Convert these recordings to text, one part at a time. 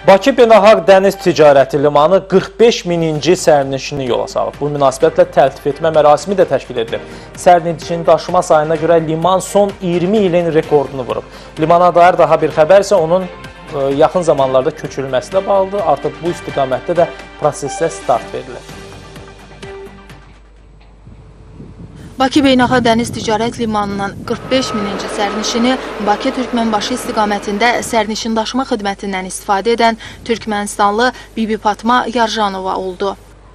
Bakı Beynəlxalq Dəniz Ticarəti Limanı 45 mininci sərnişini yola salıb. Bu münasibətlə təltif etmə mərasimi də təşkil edilir. Sərnişin daşıma sayına görə liman son 20 ilin rekordunu vurub. Limana dair daha bir xəbər isə onun yaxın zamanlarda köçürülməsi də bağlıdır. Artıq bu istiqamətdə də prosesdə start verilir. Bakı Beynəlxalq Dəniz Ticarət Limanının 45 mininci sərnişini Bakı-Türkmənbaşı istiqamətində sərnişin daşıma xidmətindən istifadə edən Türkmənistanlı Bibi Fatma Yarjanova oldu.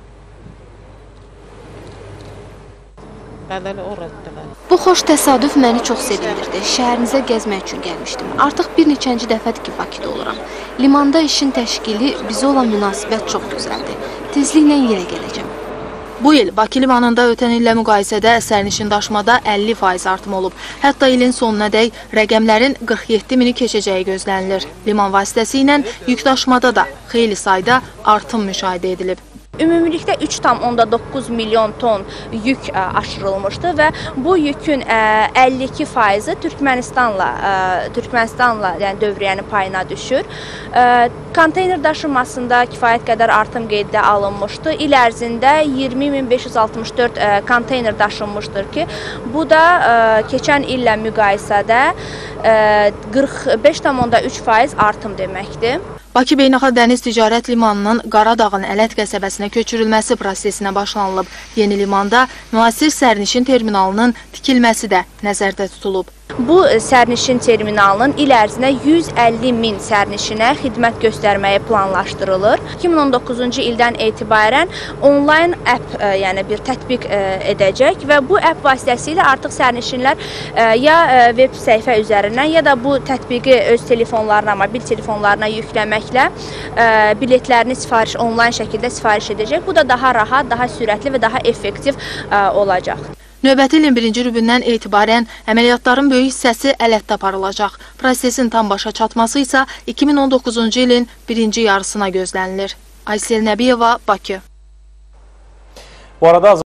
Bu xoş təsadüf məni çox sevindirdi. Şəhərinizə gəzmək üçün gəlmişdim. Artıq bir neçənci dəfədir ki, Bakıda oluram. Limanda işin təşkili, bizə olan münasibət çox gözəldir. Tezliklə yerə gələcəm. Bu il Bakı limanında ötən illə müqayisədə sərnişin daşımada 50% artım olub. Hətta ilin sonunadək rəqəmlərin 47 mini keçəcəyi gözlənilir. Liman vasitəsilə yük daşımada da xeyli sayda artım müşahidə edilib. Ümumilikdə 3,9 milyon ton yük aşırılmışdı və bu yükün 52%-i Türkmənistanla yəni dövriyyənin payına düşür. Konteyner daşınmasında kifayət qədər artım qeydə alınmışdı. İl ərzində 20.564 konteyner daşınmışdır ki, bu da keçən illə müqayisədə 45,3% artım deməkdir. Bakı Beynəlxalq Dəniz Ticarət Limanının Qaradağın Ələt qəsəbəsinə köçürülməsi prosesinə başlanılıb. Yeni limanda müasir sərnişin terminalının tikilməsi də nəzərdə tutulub. Bu sərnişin terminalının il ərzinə 150 min sərnişinə xidmət göstərməyi planlaşdırılır. 2019-cu ildən etibarən onlayn app, yəni bir tətbiq edəcək və bu app vasitəsilə artıq sərnişinlər ya web səhifə üzərindən ya da bu tətbiqi öz telefonlarına, mobil telefonlarına yükləməklə biletlərini onlayn şəkildə sifariş edəcək. Bu da daha rahat, daha sürətli və daha effektiv olacaq. Növbəti ilin birinci rübündən etibarən əməliyyatların böyük hissəsi ələtdə aparılacaq. Prosesin tam başa çatması isə 2019-cu ilin birinci yarısına gözlənilir. Aysel Nəbiyeva, Bakı. Bu arada